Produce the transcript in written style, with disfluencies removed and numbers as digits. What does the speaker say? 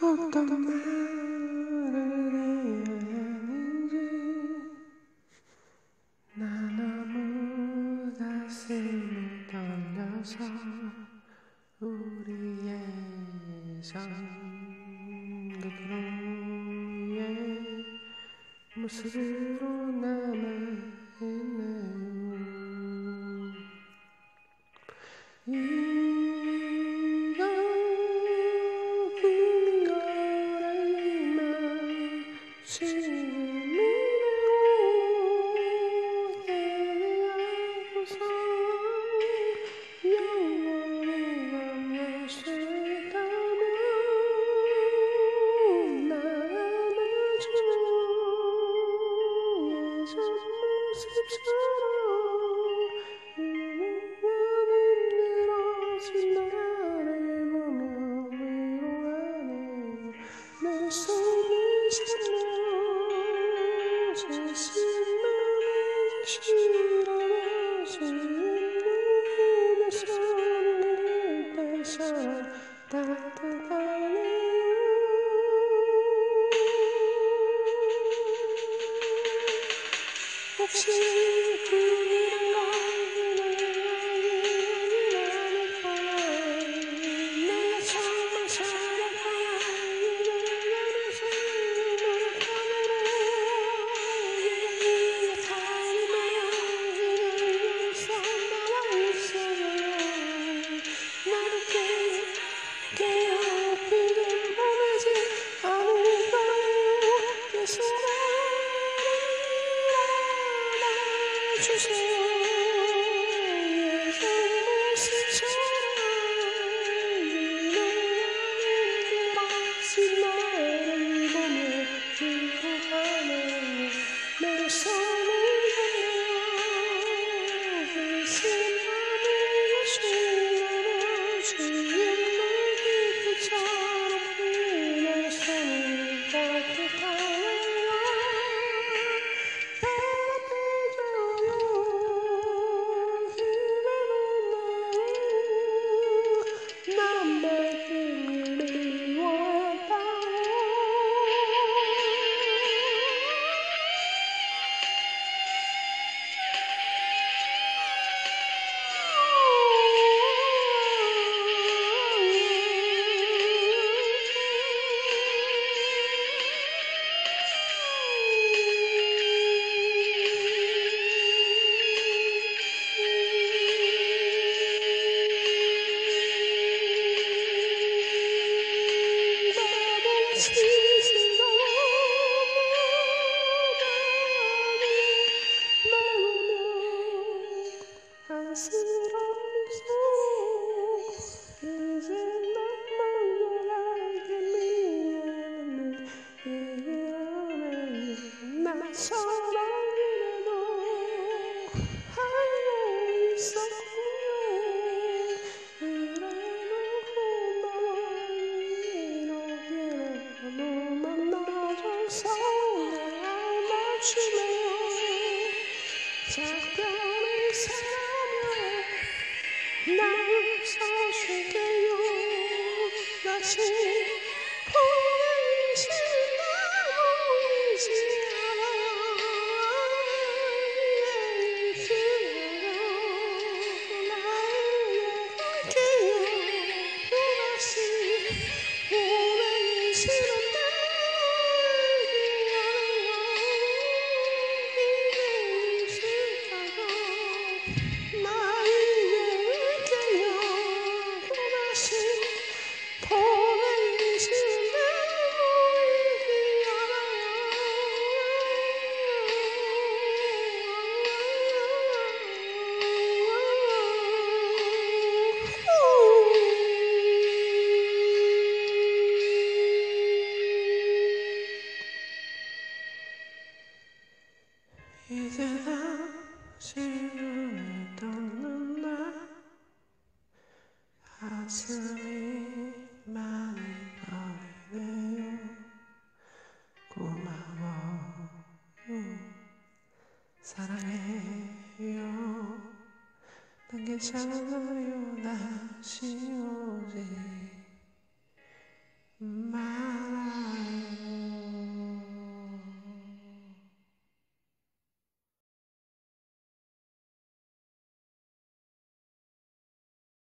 어떤 말을 해야 하는지 나 너무 가슴이 떨려서 우리의 상그러의 모습으로 남아있네요. 이건 꿈인 걸 알지만 지금이라도 얘기하고서 영원히 만날 수 있다면 나 안아주면 예전 모습처럼 나를 보며 위로하네요. 내 손을 잡며 자신만의 싫어하지 않는 손을 때처럼 따뜻하네요. 혹시 꿈이란 건 작별을 사랑해 나 웃어줄게요. 다시 보이지 보이지 않아 나에게요. 다시 보이지 않아 이제 당신을 떠난 날 가슴이 많이 떨리네요. 고마워요. 사랑해요. 난 괜찮아요. 다시 오지